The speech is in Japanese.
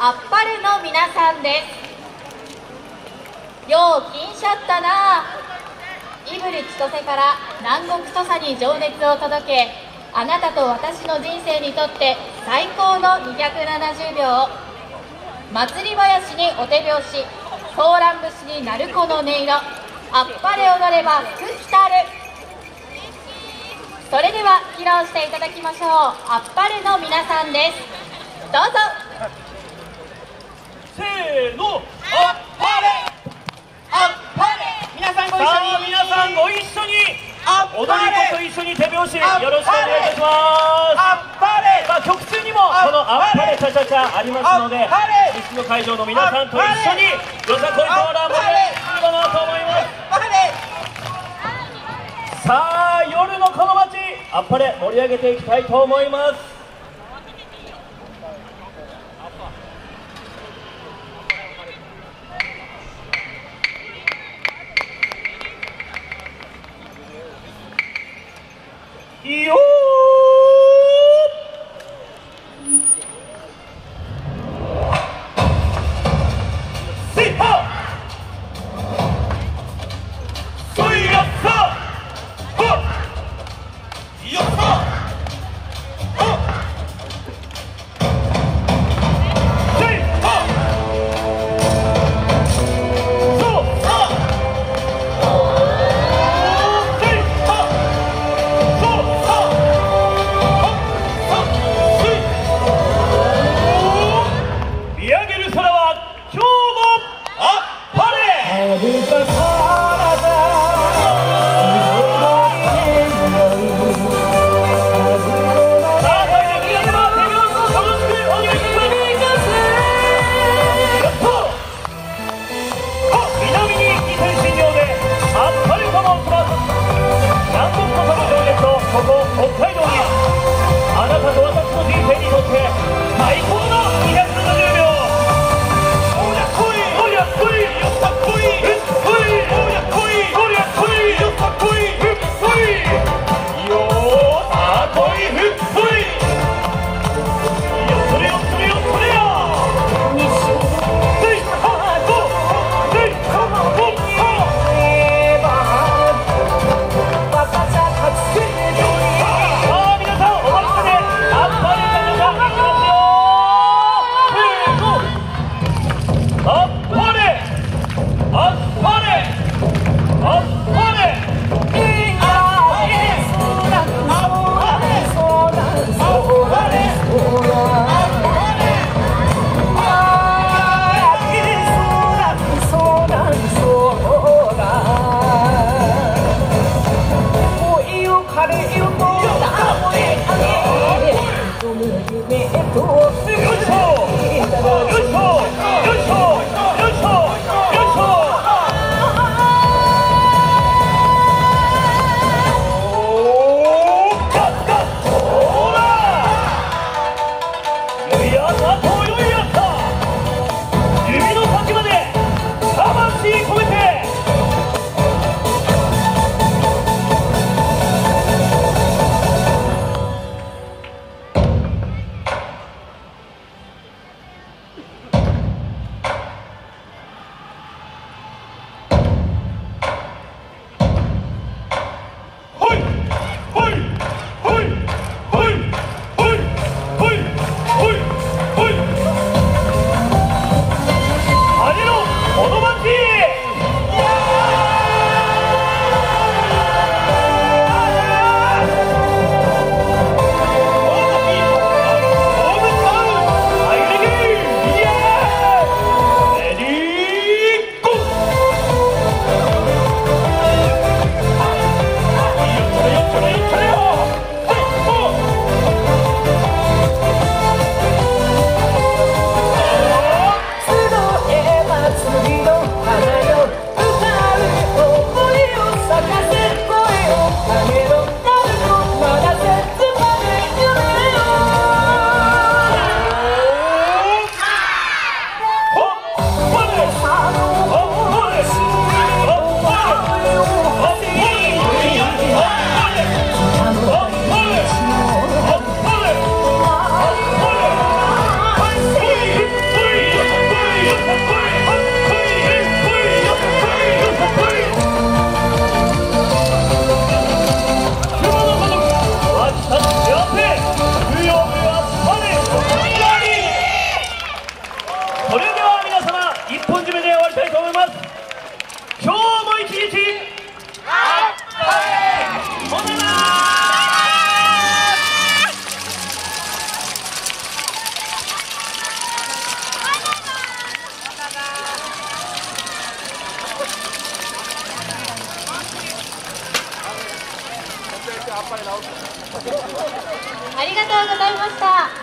あっぱれの皆さんです。ようきんしゃったな。胆振千歳から南国土佐に情熱を届け、あなたと私の人生にとって最高の270秒。祭り囃子にお手拍子、ソーラン節に鳴子の音色、あっぱれ踊れば福来たる。それでは披露していただきましょう。あっぱれの皆さんです。どうぞ。 せーの、あっぱれあっぱれ。皆さんご一緒に、さあ皆さんご一緒に踊り子と一緒に手拍子よろしくお願いいたします。あっぱれ。さあ曲中にもこのあっぱれチャチャチャありますので、西の会場の皆さんと一緒によさこいソーラン盛り上げていこうかなと思います。さあ夜のこの街、あっぱれ盛り上げていきたいと思います。よーせっはそいやっさはっやっさはっせっはそうさせっはそうさありがとうございました。